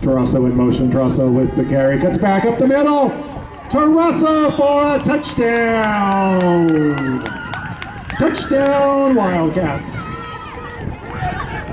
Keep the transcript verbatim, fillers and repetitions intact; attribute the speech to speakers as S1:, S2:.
S1: Tarusso in motion. Tarusso with the carry, cuts back up the middle. Tarusso for a touchdown. Touchdown, Wildcats.